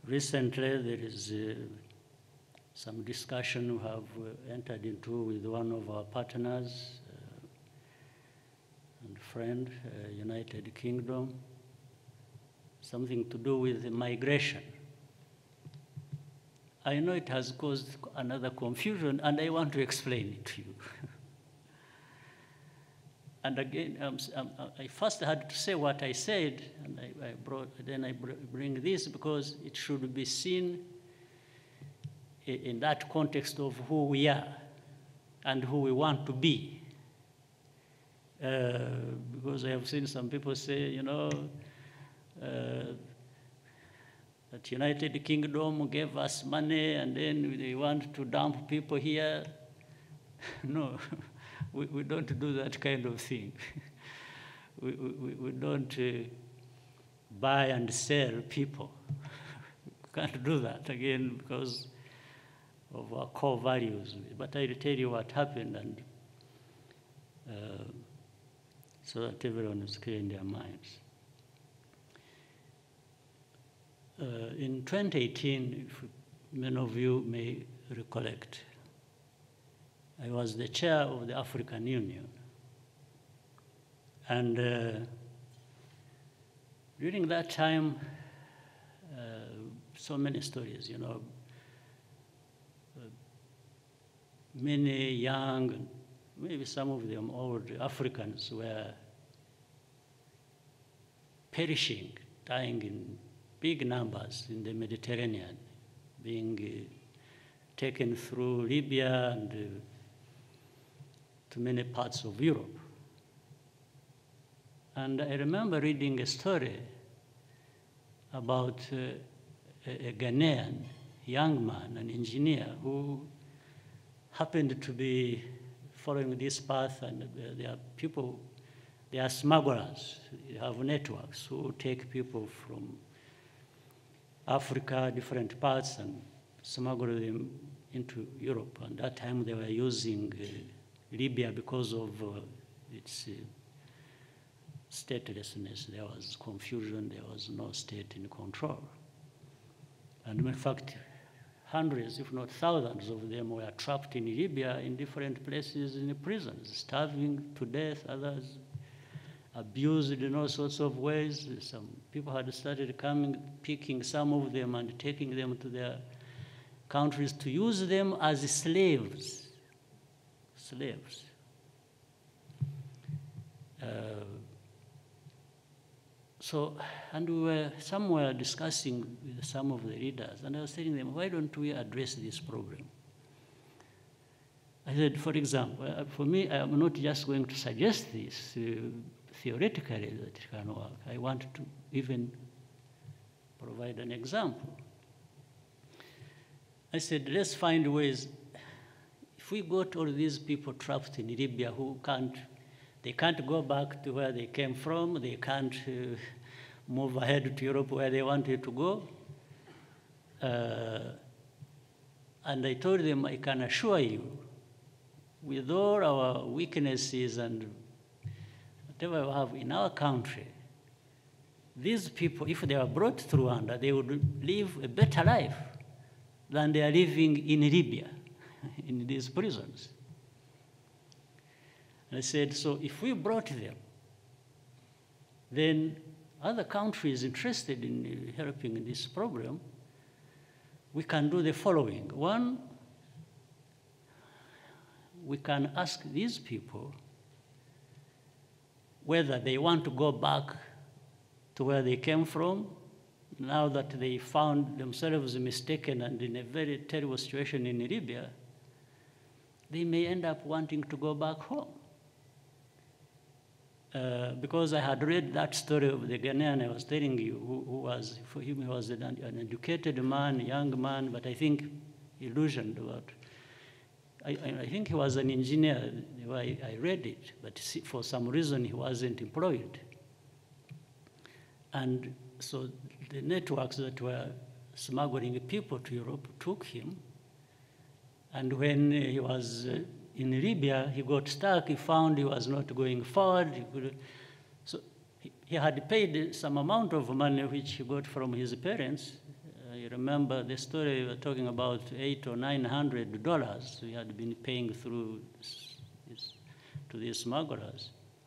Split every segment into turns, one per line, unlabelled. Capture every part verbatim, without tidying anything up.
Recently, there is uh, some discussion we have uh, entered into with one of our partners uh, and friend, uh, United Kingdom, something to do with migration. I know it has caused another confusion, and I want to explain it to you. And again, um, um, I first had to say what I said, and I, I brought, then I bring this because it should be seen in that context of who we are and who we want to be. Uh, because I have seen some people say, you know, uh, that United Kingdom gave us money and then they want to dump people here. No. We, we don't do that kind of thing. we, we, we don't uh, buy and sell people. We can't do that, again, because of our core values. But I'll tell you what happened, and uh, so that everyone is clear in their minds. Uh, in twenty eighteen, if many of you may recollect, I was the chair of the African Union. And uh, during that time, uh, so many stories, you know, uh, many young, maybe some of them old Africans were perishing, dying in big numbers in the Mediterranean, being uh, taken through Libya and uh, to many parts of Europe. And I remember reading a story about uh, a, a Ghanaian young man, an engineer, who happened to be following this path, and uh, there are people, they are smugglers, they have networks who take people from Africa, different parts, and smuggle them into Europe. And that time they were using uh, Libya because of uh, its uh, statelessness. There was confusion, there was no state in control. And in fact, hundreds, if not thousands of them were trapped in Libya in different places in the prisons, starving to death, others abused in all sorts of ways. Some people had started coming, picking some of them and taking them to their countries to use them as slaves. Slaves. Uh, so, and we were somewhere discussing with some of the leaders, and I was telling them, why don't we address this problem? I said, for example, uh, for me, I'm not just going to suggest this uh, theoretically that it can work. I want to even provide an example. I said, let's find ways. If we got all these people trapped in Libya who can't, they can't go back to where they came from, they can't uh, move ahead to Europe where they wanted to go. Uh, and I told them, I can assure you, with all our weaknesses and whatever we have in our country, these people, if they were brought through Rwanda, they would live a better life than they are living in Libya, in these prisons. And I said, so if we brought them, then other countries interested in helping in this program, we can do the following. One, we can ask these people whether they want to go back to where they came from, now that they found themselves mistaken and in a very terrible situation in Libya. They may end up wanting to go back home. Uh, because I had read that story of the Ghanaian I was telling you, who, who was, for him, he was an, an educated man, young man, but I think illusioned about. I, I think he was an engineer, the way I read it, but for some reason he wasn't employed. And so the networks that were smuggling people to Europe took him, and when he was uh, in Libya, he got stuck, he found he was not going forward. He could, so he, he had paid some amount of money which he got from his parents, I remember the story we were talking about eight or nine hundred dollars we had been paying through this, this, to these smugglers.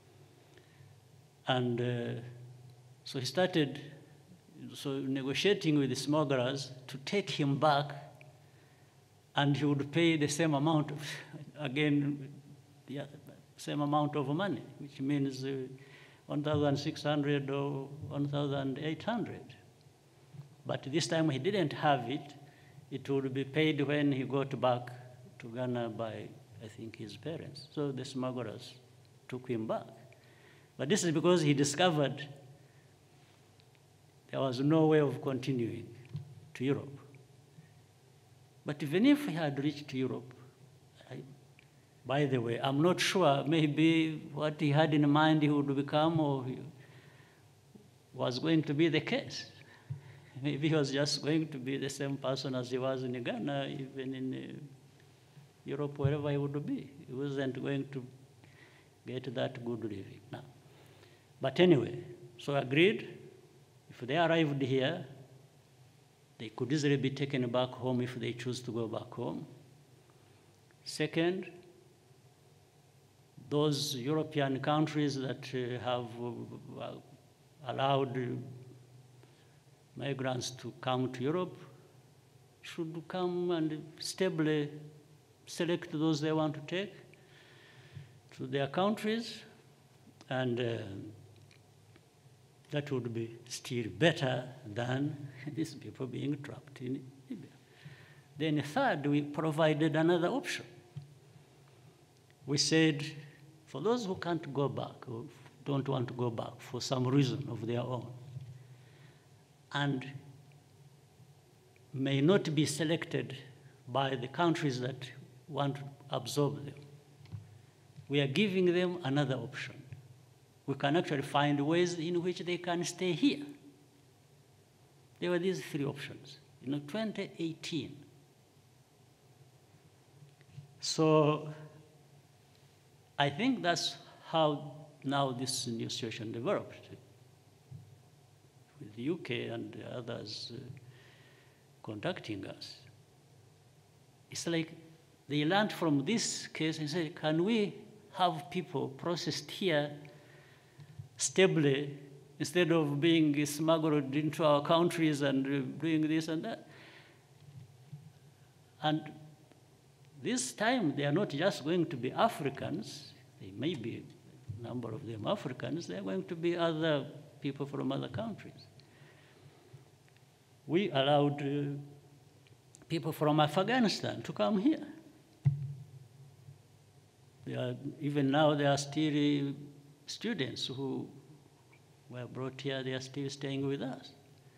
And uh, so he started so negotiating with the smugglers to take him back, and he would pay the same amount of, again, the same amount of money, which means uh, one thousand six hundred or one thousand eight hundred. But this time he didn't have it. It would be paid when he got back to Ghana by, I think, his parents. So the smugglers took him back. But this is because he discovered there was no way of continuing to Europe. But even if he had reached Europe, I, by the way, I'm not sure, maybe what he had in mind he would become or he was going to be the case. Maybe he was just going to be the same person as he was in Ghana, even in uh, Europe, wherever he would be. He wasn't going to get that good living now. But anyway, so agreed, if they arrived here, they could easily be taken back home if they choose to go back home. Second, those European countries that uh, have uh, allowed uh, migrants to come to Europe should come and stably select those they want to take to their countries, and uh, that would be still better than these people being trapped in Libya. Then third, we provided another option. We said, for those who can't go back, or don't want to go back for some reason of their own, and may not be selected by the countries that want to absorb them, we are giving them another option. We can actually find ways in which they can stay here. There were these three options in twenty eighteen. So I think that's how now this new situation developed, with the U K and others uh, contacting us. It's like they learned from this case and said, can we have people processed here stably instead of being smuggled into our countries and uh, doing this and that? And this time, they are not just going to be Africans. They may be, a number of them Africans. They are going to be other people from other countries. We allowed uh, people from Afghanistan to come here. They are, even now, there are still uh, students who were brought here. They are still staying with us.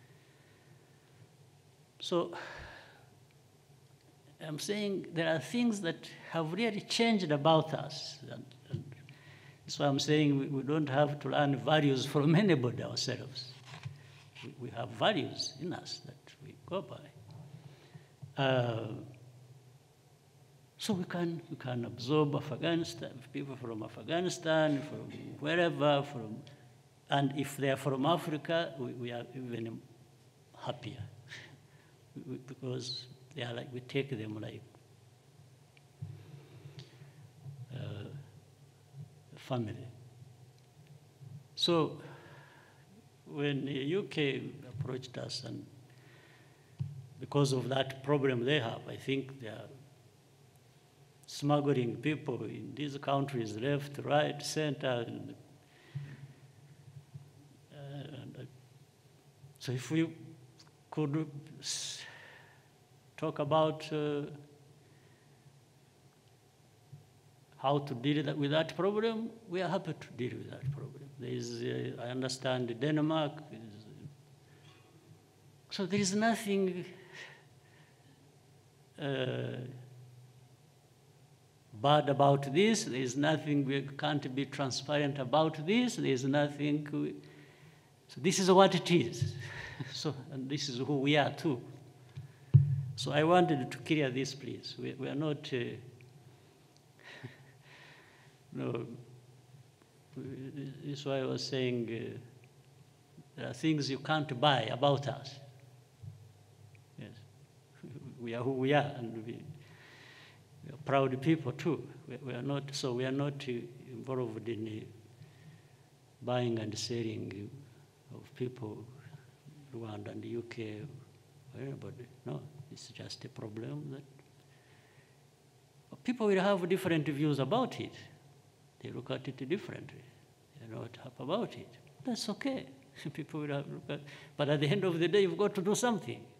So I'm saying there are things that have really changed about us. And, and that's why I'm saying we, we don't have to learn values from anybody ourselves. We, we have values in us that we go by. Uh, so we can, we can absorb Afghanistan, people from Afghanistan, from wherever, from, and if they are from Africa, we, we are even happier we, because they are like, we take them like uh, family. So when the U K approached us, and because of that problem they have, I think they are smuggling people in these countries, left, right, center. And, uh, and, uh, so if we could talk about uh, how to deal with that problem, we are happy to deal with that problem. There is, uh, I understand Denmark. Is, so there is nothing uh, bad about this. There is nothing we can't be transparent about this. There is nothing. We, so this is what it is. So, and this is who we are too. So I wanted to clear this, please. We, we are not, uh, no, this is why I was saying uh, there are things you can't buy about us. Yes. We are who we are, and we, we are proud people too. We, we are not, so we are not uh, involved in uh, buying and selling of people, Rwanda and the U K, or anybody. No, it's just a problem that people will have different views about it. They look at it differently. They're not happy about it. That's okay. People will have, but at the end of the day, you've got to do something.